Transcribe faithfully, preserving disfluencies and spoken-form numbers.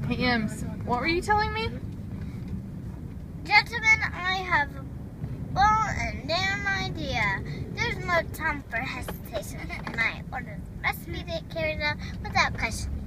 Hey, Ems, what were you telling me? Gentlemen, I have a well and damn idea. There's no time for hesitation, and I order the recipe that carries out without question.